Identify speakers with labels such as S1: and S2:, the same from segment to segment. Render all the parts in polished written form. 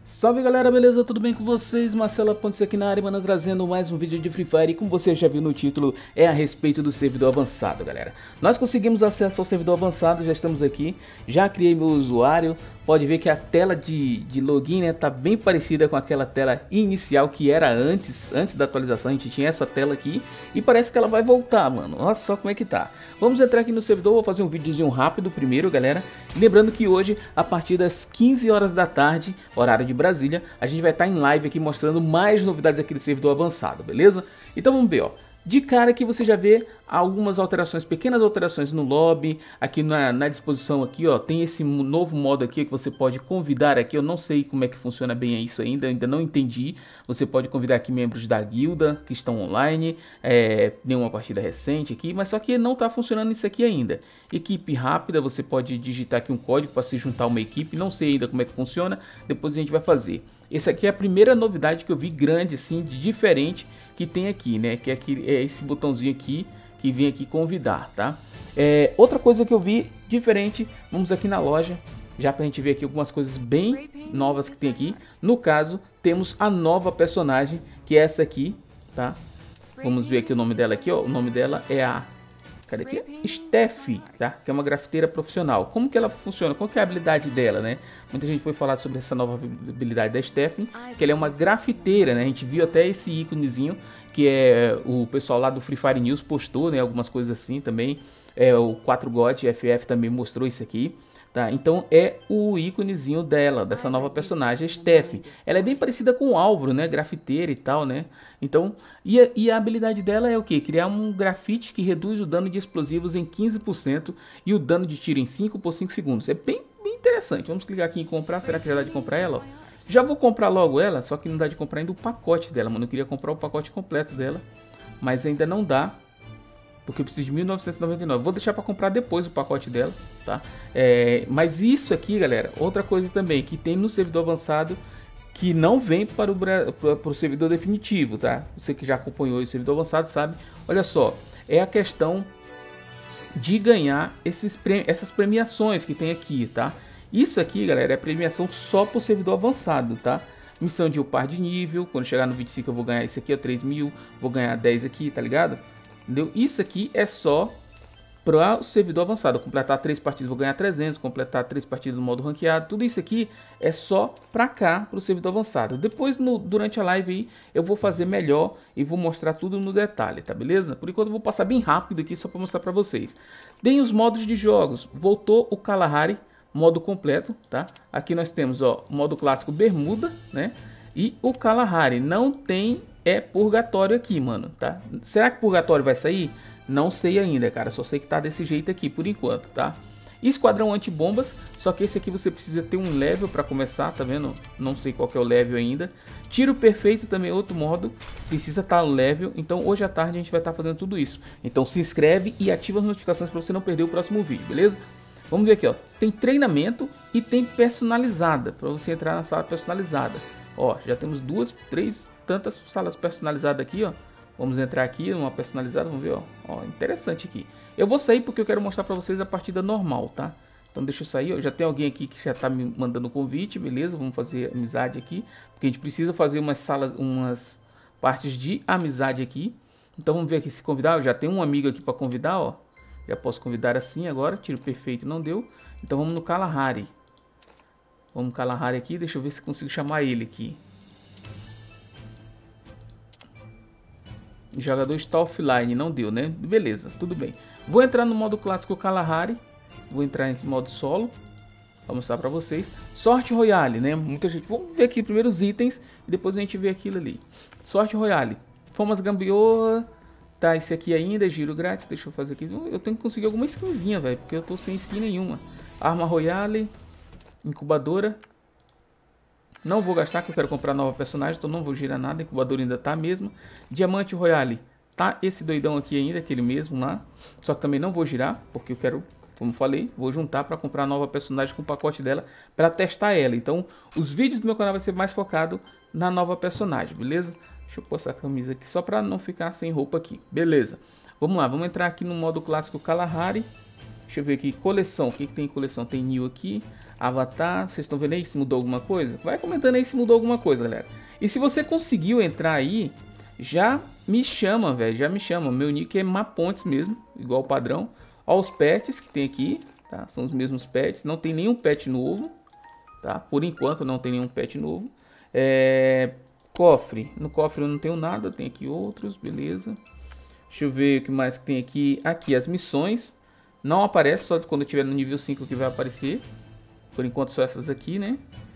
S1: Salve galera, beleza? Tudo bem com vocês? Marcelo Pontes aqui na área, mano, trazendo mais um vídeo de Free Fire. E como você já viu no título, é a respeito do servidor avançado, galera. Nós conseguimos acesso ao servidor avançado, já estamos aqui, já criei meu usuário. Pode ver que a tela de login, né, tá bem parecida com aquela tela inicial que era antes da atualização. A gente tinha essa tela aqui e parece que ela vai voltar, mano. Olha só como é que tá. Vamos entrar aqui no servidor, vou fazer um videozinho rápido primeiro, galera. E lembrando que hoje, a partir das 15 horas da tarde, horário de Brasília, a gente vai estar em live aqui mostrando mais novidades aqui do servidor avançado, beleza? Então vamos ver, ó. De cara aqui você já vê algumas alterações, pequenas alterações no lobby, aqui na disposição aqui, ó, tem esse novo modo aqui que você pode convidar aqui, eu não sei como é que funciona bem isso ainda não entendi. Você pode convidar aqui membros da guilda que estão online, nenhuma partida recente aqui, mas só que não está funcionando isso aqui ainda. Equipe rápida, você pode digitar aqui um código para se juntar a uma equipe, não sei ainda como é que funciona, depois a gente vai fazer. Esse aqui é a primeira novidade que eu vi grande assim, de diferente que tem aqui, né, que é esse botãozinho aqui que vem aqui convidar, tá? Outra coisa que eu vi diferente, vamos aqui na loja, já pra gente ver aqui algumas coisas bem novas que tem aqui. No caso, temos a nova personagem, que é essa aqui, tá? Vamos ver aqui o nome dela aqui, ó. O nome dela é a... Cadê aqui? Steffi, tá? Que é uma grafiteira profissional. Como que ela funciona? Qual que é a habilidade dela, né? Muita gente foi falar sobre essa nova habilidade da Steffi, que ela é uma grafiteira, né? A gente viu até esse íconezinho, que é o pessoal lá do Free Fire News postou, né? Algumas coisas assim também. O 4God FF também mostrou isso aqui. Tá, então é o íconezinho dela, dessa nova personagem, a Steffi. Ela é bem parecida com o Álvaro, né? Grafiteira e tal, né? Então, e a habilidade dela é o que? Criar um grafite que reduz o dano de explosivos em 15% e o dano de tiro em 5 por 5 segundos. É bem interessante. Vamos clicar aqui em comprar. Será que já dá de comprar ela? Ó? Já vou comprar logo ela, só que não dá de comprar ainda o pacote dela, mano. Eu queria comprar o pacote completo dela, mas ainda não dá. Porque eu preciso de 1999. Vou deixar para comprar depois o pacote dela, tá? Mas isso aqui, galera, outra coisa também que tem no servidor avançado que não vem para o servidor definitivo, tá? Você que já acompanhou o servidor avançado sabe. Olha só, é a questão de ganhar essas premiações que tem aqui, tá? Isso aqui, galera, é premiação só para o servidor avançado, tá? Missão de upar de nível. Quando chegar no 25 eu vou ganhar esse aqui, ó, 3.000. Vou ganhar 10 aqui, tá ligado? Entendeu? Isso aqui é só para o servidor avançado. Completar 3 partidas vou ganhar 300, completar 3 partidas no modo ranqueado. Tudo isso aqui é só para cá, para o servidor avançado. Depois, durante a live aí, eu vou fazer melhor e vou mostrar tudo no detalhe, tá beleza? Por enquanto eu vou passar bem rápido aqui só para mostrar para vocês. Tem os modos de jogos. Voltou o Kalahari, modo completo, tá? Aqui nós temos, ó, o modo clássico Bermuda, né? E o Kalahari não tem purgatório aqui, mano, tá? Será que purgatório vai sair? Não sei ainda, cara. Só sei que tá desse jeito aqui por enquanto, tá? Esquadrão antibombas, só que esse aqui você precisa ter um level para começar, tá vendo? Não sei qual que é o level ainda. Tiro perfeito também é outro modo, precisa estar no level. Então hoje à tarde a gente vai estar fazendo tudo isso. Então se inscreve e ativa as notificações para você não perder o próximo vídeo, beleza? Vamos ver aqui, ó. Tem treinamento e tem personalizada, para você entrar na sala personalizada. Ó, já temos tantas salas personalizadas aqui, ó. Vamos entrar aqui numa personalizada, vamos ver, ó, interessante aqui. Eu vou sair porque eu quero mostrar para vocês a partida normal, tá? Então deixa eu sair, ó. Já tem alguém aqui que já tá me mandando convite, beleza? Vamos fazer amizade aqui, porque a gente precisa fazer umas partes de amizade aqui. Então vamos ver aqui se convidar. Eu já tenho um amigo aqui para convidar, ó. Já posso convidar assim agora, tiro perfeito não deu. Então vamos no Kalahari. Vamos no Kalahari aqui, deixa eu ver se consigo chamar ele aqui. O jogador está offline, não deu, né? Beleza, tudo bem. Vou entrar no modo clássico Kalahari. Vou entrar em modo solo. Vou mostrar para vocês. Sorte Royale, né? Muita gente... Vamos ver aqui primeiro os itens e depois a gente vê aquilo ali. Sorte Royale. Fomas Gambiorra. Tá, esse aqui ainda é giro grátis. Deixa eu fazer aqui. Eu tenho que conseguir alguma skinzinha, velho. Porque eu tô sem skin nenhuma. Arma Royale. Incubadora. Não vou gastar, que eu quero comprar nova personagem, então não vou girar nada, a incubadora ainda tá mesmo. Diamante Royale, tá esse doidão aqui ainda, aquele mesmo lá. Só que também não vou girar, porque eu quero, como falei, vou juntar para comprar nova personagem com o pacote dela, para testar ela. Então, os vídeos do meu canal vai ser mais focado na nova personagem, beleza? Deixa eu pôr essa camisa aqui, só para não ficar sem roupa aqui, beleza? Vamos lá, vamos entrar aqui no modo clássico Kalahari. Deixa eu ver aqui, coleção, o que tem em coleção? Tem New aqui. Avatar, vocês estão vendo aí se mudou alguma coisa? Vai comentando aí se mudou alguma coisa, galera. E se você conseguiu entrar aí, já me chama, velho, já me chama. Meu nick é Mapontes mesmo, igual o padrão. Ó os pets que tem aqui, tá? São os mesmos pets, não tem nenhum pet novo, tá? Por enquanto não tem nenhum pet novo. Cofre, no cofre eu não tenho nada, tem aqui outros, beleza. Deixa eu ver o que mais que tem aqui. Aqui as missões, não aparece, só quando eu tiver no nível 5 que vai aparecer. Por enquanto só essas aqui, né?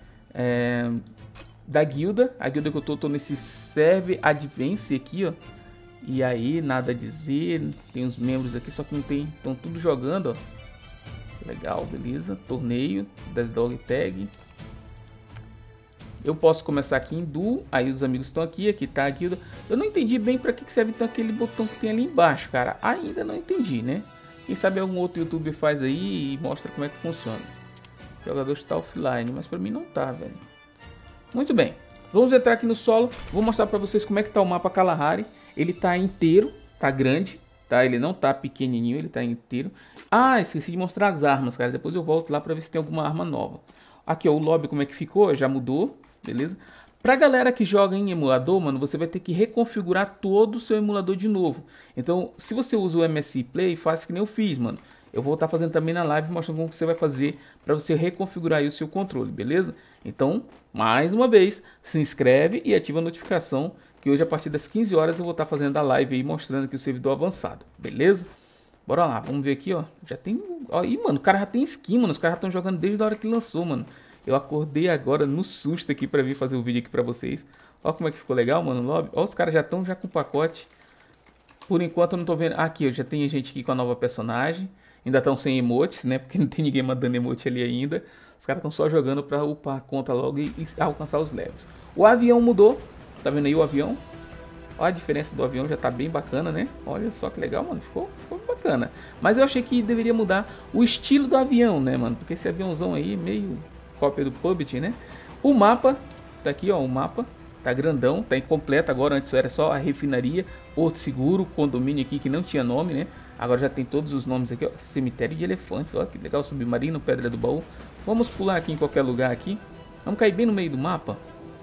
S1: Da guilda, a guilda que eu tô nesse Serve Advance aqui, ó. E aí, nada a dizer, tem os membros aqui, só que não tem, estão tudo jogando, ó. Legal, beleza. Torneio, das Dog Tag. Eu posso começar aqui em duo, aí os amigos estão aqui, aqui tá a guilda. Eu não entendi bem pra que serve então aquele botão que tem ali embaixo, cara. Ainda não entendi, né? Quem sabe algum outro youtuber faz aí e mostra como é que funciona. O jogador está offline, mas pra mim não tá, velho. Muito bem, vamos entrar aqui no solo. Vou mostrar pra vocês como é que tá o mapa Kalahari. Ele tá inteiro, tá grande, tá? Ele não tá pequenininho, ele tá inteiro. Ah, esqueci de mostrar as armas, cara. Depois eu volto lá pra ver se tem alguma arma nova. Aqui, ó, o lobby como é que ficou, já mudou, beleza? Pra galera que joga em emulador, mano, você vai ter que reconfigurar todo o seu emulador de novo. Então, se você usa o MSI Play, faz que nem eu fiz, mano. Eu vou estar fazendo também na live, mostrando como você vai fazer para você reconfigurar aí o seu controle, beleza? Então, mais uma vez, se inscreve e ativa a notificação, que hoje a partir das 15 horas eu vou estar fazendo a live aí, mostrando aqui o servidor avançado, beleza? Bora lá, vamos ver aqui, ó. Já tem... Aí, mano, o cara já tem skin, mano. Os caras estão jogando desde a hora que lançou, mano. Eu acordei agora no susto aqui pra vir fazer o vídeo aqui pra vocês. Ó como é que ficou legal, mano, o lobby. Ó, os caras já estão já com pacote. Por enquanto eu não tô vendo... Aqui, ó, já tem gente aqui com a nova personagem. Ainda estão sem emotes, né? Porque não tem ninguém mandando emote ali ainda. Os caras estão só jogando pra upar a conta logo e alcançar os levels. O avião mudou. Tá vendo aí o avião? Olha a diferença do avião, já tá bem bacana, né? Olha só que legal, mano. Ficou bacana. Mas eu achei que deveria mudar o estilo do avião, né, mano? Porque esse aviãozão aí, meio cópia do PUBG, né? O mapa, tá aqui, ó. O mapa tá grandão, tá incompleto agora. Antes era só a refinaria, Porto Seguro, condomínio aqui que não tinha nome, né? Agora já tem todos os nomes aqui, ó. Cemitério de elefantes, ó. Que legal. Submarino, Pedra do Baú. Vamos pular aqui em qualquer lugar aqui. Vamos cair bem no meio do mapa.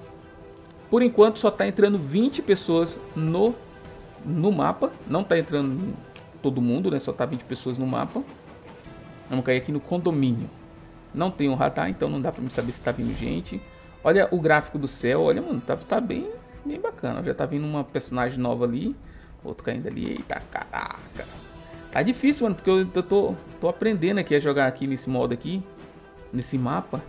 S1: Por enquanto só tá entrando 20 pessoas no mapa. Não tá entrando todo mundo, né? Só tá 20 pessoas no mapa. Vamos cair aqui no condomínio. Não tem um radar, então não dá pra me saber se tá vindo gente. Olha o gráfico do céu. Olha, mano, tá bem bacana. Já tá vindo uma personagem nova ali. Outro caindo ali. Eita, caraca. Tá difícil, mano, porque eu tô aprendendo aqui a jogar aqui nesse modo aqui. Nesse mapa.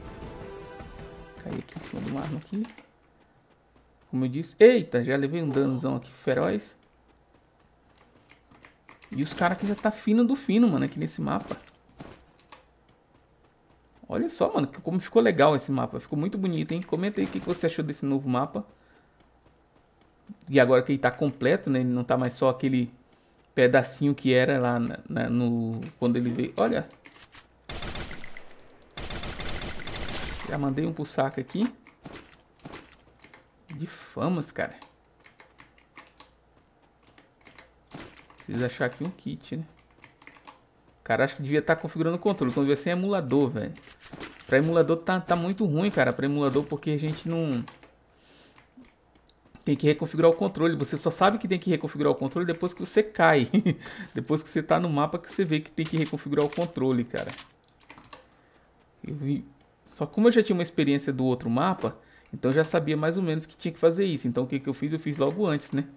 S1: Caí aqui em cima de uma arma aqui. Como eu disse, eita, já levei um danozão aqui feroz. E os caras aqui já tá fino do fino, mano, aqui nesse mapa. Olha só, mano, como ficou legal esse mapa. Ficou muito bonito, hein? Comenta aí o que você achou desse novo mapa. E agora que ele tá completo, né? Ele não tá mais só aquele pedacinho que era lá quando ele veio. Olha. Já mandei um pro saco aqui. De famas, cara. Preciso achar aqui um kit, né? Cara, acho que devia estar configurando o controle. Quando devia ser emulador, velho. Pra emulador tá muito ruim, cara. Pra emulador, porque a gente não... Tem que reconfigurar o controle. Você só sabe que tem que reconfigurar o controle depois que você cai. Depois que você tá no mapa que você vê que tem que reconfigurar o controle, cara. Eu vi... Só como eu já tinha uma experiência do outro mapa... Então eu já sabia mais ou menos que tinha que fazer isso. Então o que eu fiz? Eu fiz logo antes, né?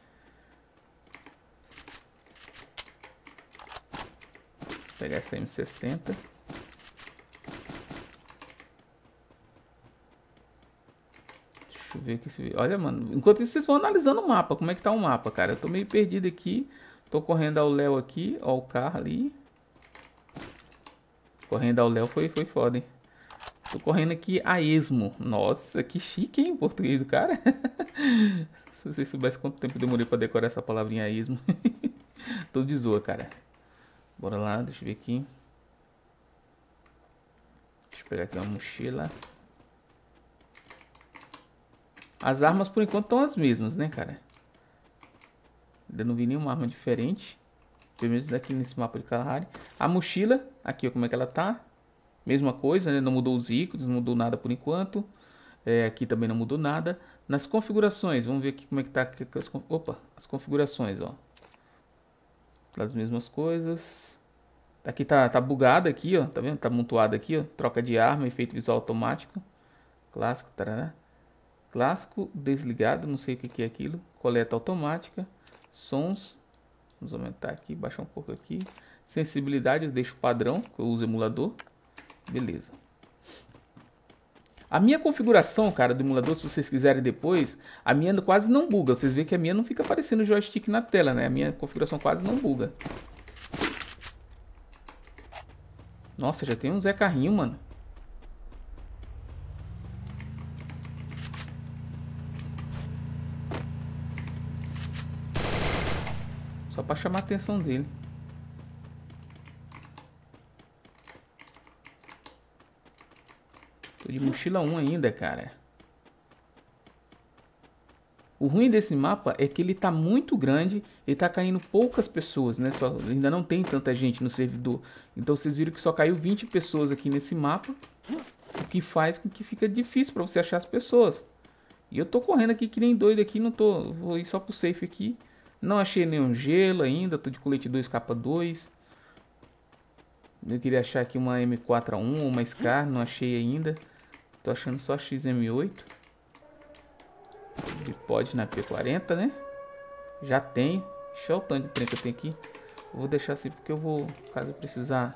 S1: Vou pegar essa M60. Deixa eu ver aqui. Olha, mano. Enquanto isso, vocês vão analisando o mapa. Como é que tá o mapa, cara? Eu tô meio perdido aqui. Tô correndo ao Léo aqui. Ó o carro ali. Correndo ao Léo foi foda, hein? Tô correndo aqui a esmo. Nossa, que chique, hein? O português do cara. Se vocês soubessem quanto tempo eu demorei pra decorar essa palavrinha a esmo. Tô de zoa, cara. Bora lá, deixa eu ver aqui. Deixa eu pegar aqui uma mochila. As armas por enquanto estão as mesmas, né, cara? Ainda não vi nenhuma arma diferente. Pelo menos daqui nesse mapa de Kalahari. A mochila, aqui ó, como é que ela tá. Mesma coisa, né? Não mudou os ícones, não mudou nada por enquanto. Aqui também não mudou nada. Nas configurações, vamos ver aqui como é que tá aqui as configurações, ó. As mesmas coisas. Aqui tá bugado aqui, ó. Tá vendo? Tá amontoado aqui, ó. Troca de arma, efeito visual automático. Clássico, tarará. Clássico, desligado, não sei o que é aquilo. Coleta automática. Sons. Vamos aumentar aqui, baixar um pouco aqui. Sensibilidade, eu deixo padrão, que eu uso emulador. Beleza. A minha configuração, cara, do emulador, se vocês quiserem depois, a minha quase não buga. Vocês veem que a minha não fica aparecendo o joystick na tela, né? A minha configuração quase não buga. Nossa, já tem um Zé Carrinho, mano. Só pra chamar a atenção dele. Tô de mochila 1 ainda, cara. O ruim desse mapa é que ele tá muito grande e tá caindo poucas pessoas, né? Ainda não tem tanta gente no servidor. Então vocês viram que só caiu 20 pessoas aqui nesse mapa. O que faz com que fica difícil pra você achar as pessoas. E eu tô correndo aqui que nem doido aqui, não tô... Vou ir só pro safe aqui. Não achei nenhum gelo ainda, tô de colete 2 capa 2. Eu queria achar aqui uma M4A1 ou uma Scar, não achei ainda. Tô achando só XM8. Bipod na P40, né? Já tenho. Deixa eu o tanto de trem que eu tenho aqui. Eu vou deixar assim porque eu vou, caso eu precisar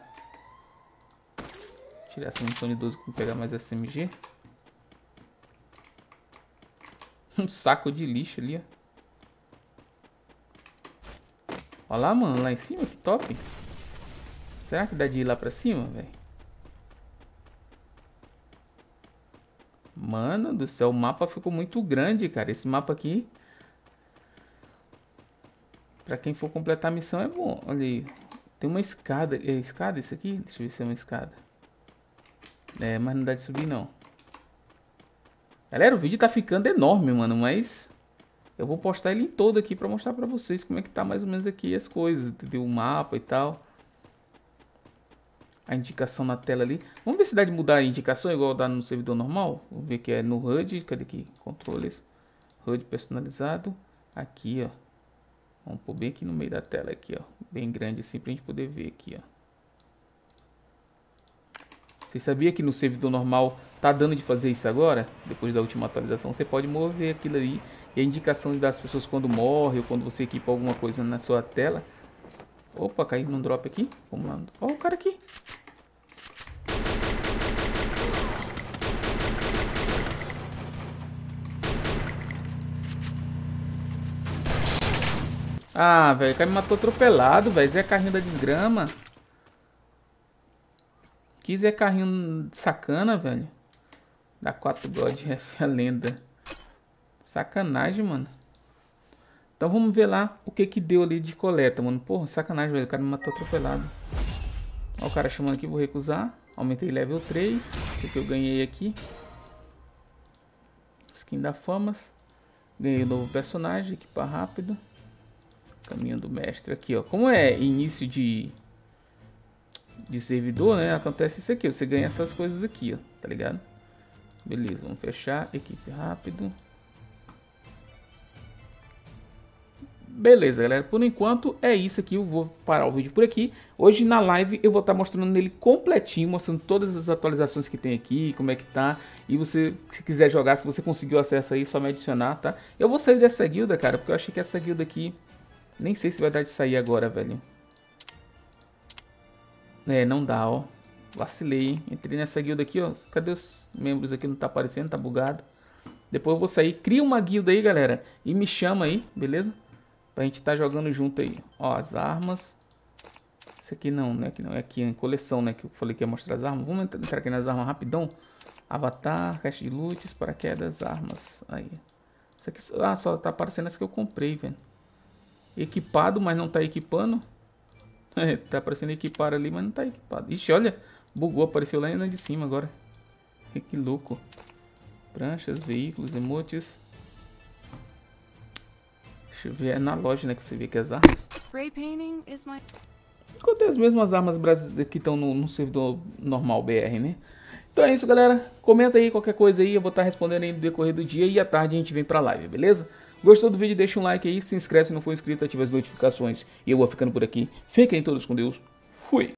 S1: tirar essa munição de 12 e pegar mais SMG. Um saco de lixo ali, ó. Olha lá, mano, lá em cima, que top. Será que dá de ir lá pra cima, velho? Mano do céu, o mapa ficou muito grande, cara. Esse mapa aqui, pra quem for completar a missão, é bom. Olha aí, tem uma escada. É escada isso aqui? Deixa eu ver se é uma escada. Mas não dá de subir, não. Galera, o vídeo tá ficando enorme, mano, mas eu vou postar ele em todo aqui pra mostrar pra vocês como é que tá mais ou menos aqui as coisas, entendeu? O mapa e tal. A indicação na tela ali. Vamos ver se dá de mudar a indicação igual dá no servidor normal. Vamos ver que é no HUD. Cadê aqui? Controles. HUD personalizado. Aqui, ó. Vamos pôr bem aqui no meio da tela. Aqui, ó. Bem grande assim pra gente poder ver aqui, ó. Você sabia que no servidor normal tá dando de fazer isso agora? Depois da última atualização. Você pode mover aquilo ali. E a indicação das pessoas quando morre ou quando você equipa alguma coisa na sua tela. Opa, caiu num drop aqui. Vamos lá. Ó o cara aqui. Ah, velho, o cara me matou atropelado, velho. Zé Carrinho da desgrama. Que Zé Carrinho sacana, velho. Da 4 God F a lenda. Sacanagem, mano. Então vamos ver lá o que que deu ali de coleta, mano. Porra, sacanagem, velho. O cara me matou atropelado. Ó o cara chamando aqui, vou recusar. Aumentei level 3. O que eu ganhei aqui? Skin da Famas. Ganhei um novo personagem, equipar rápido. Caminho do mestre aqui, ó. Como é início de servidor, né? Acontece isso aqui. Você ganha essas coisas aqui, ó. Tá ligado? Beleza, vamos fechar. Equipe rápido. Beleza, galera. Por enquanto é isso aqui. Eu vou parar o vídeo por aqui. Hoje na live eu vou estar mostrando nele completinho, mostrando todas as atualizações que tem aqui, como é que tá. E você, se quiser jogar, se você conseguiu acesso aí, só me adicionar, tá? Eu vou sair dessa guilda, cara, porque eu achei que essa guilda aqui... Nem sei se vai dar de sair agora, velho. Não dá, ó. Vacilei, hein? Entrei nessa guilda aqui, ó. Cadê os membros aqui? Não tá aparecendo, tá bugado. Depois eu vou sair. Cria uma guilda aí, galera. E me chama aí, beleza? Pra gente tá jogando junto aí. Ó, as armas. Isso aqui não, né? Aqui não. É aqui em coleção, né? Que eu falei que ia mostrar as armas. Vamos entrar aqui nas armas rapidão. Avatar, caixa de loot, paraquedas, armas. Aí. Isso aqui... Ah, só tá aparecendo essa que eu comprei, velho. Equipado, mas não tá equipando. Tá aparecendo equipar ali, mas não tá equipado. Ixi, olha. Bugou, apareceu lá ainda de cima agora. Que louco. Pranchas, veículos, emotes. Deixa eu ver, é na loja, né, que você vê que as armas. ficou até as mesmas armas que estão no servidor normal BR, né? Então é isso, galera. Comenta aí qualquer coisa aí, eu vou estar respondendo aí no decorrer do dia e à tarde a gente vem pra live, beleza? Gostou do vídeo? Deixa um like aí, se inscreve se não for inscrito, ativa as notificações e eu vou ficando por aqui. Fiquem todos com Deus. Fui!